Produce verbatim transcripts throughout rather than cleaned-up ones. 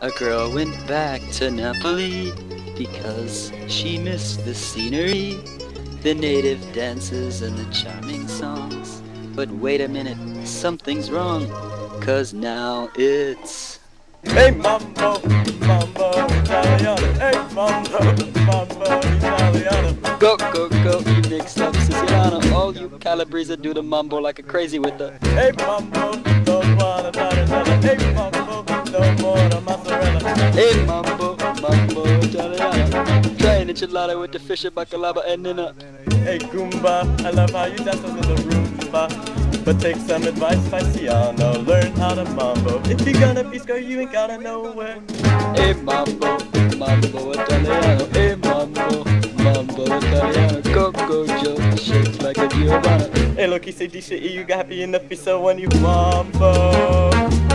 A girl went back to Napoli because she missed the scenery, the native dances and the charming songs. But wait a minute, something's wrong, cause now it's... Hey mambo, mambo italiano, hey mambo, mambo italiano. Go, go, go, you mixed up Siciliano. All you Calabrese do the mambo like a crazy with the... Hey mambo, don't wanna mozzarella, hey mambo, no more mozzarella. Hey mambo, mambo italiano. Try an enchilada with the fish and bacalaba and then a... Hey Goomba, I love how you dance on the Roomba. But take some advice, Faciano, learn how to mambo. If you're gonna be scared, you ain't gotta know where. Hey mambo, mambo italiano. Hey mambo, mambo italiano. Go, go, Joe, shake like a Giovanna. Hey look, he say D C E, you got happy enough, so when you mambo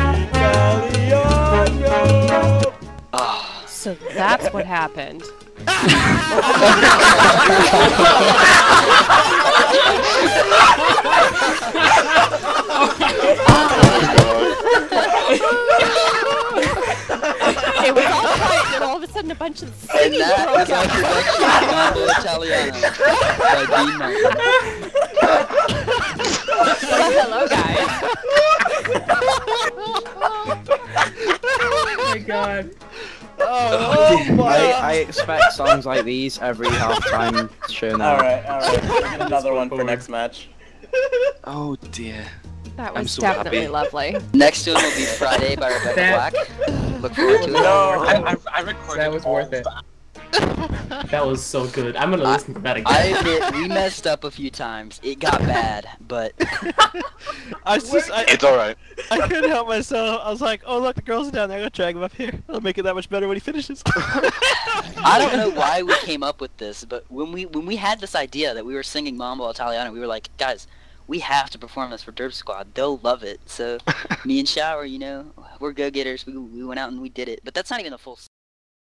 italiano. Ah. So that's what happened. It was all quiet, and all of a sudden a bunch of And singing that broke is our out. production of Mambo Italiano by Dean Martin. Well, hello, guys. Oh my god. Oh, I, I expect songs like these every halftime show now. Alright, alright, we'll get another one for next match. Oh dear. That I'm was so definitely happy. lovely. Next one will be Friday by Rebecca That- Black. Look forward to it. No! I, I, I recorded That was all worth it. that. That was so good. I'm gonna listen to that again. I admit, we messed up a few times. It got bad, but... I was just, I, It's alright. I couldn't help myself. I was like, oh look, the girls are down there. I'm gonna drag him up here. It'll make it that much better when he finishes. I don't know why we came up with this, but when we when we had this idea that we were singing Mambo Italiano, we were like, guys, we have to perform this for Derp Squad. They'll love it. So me and Shower, you know, we're go-getters. We, we went out and we did it. But that's not even the full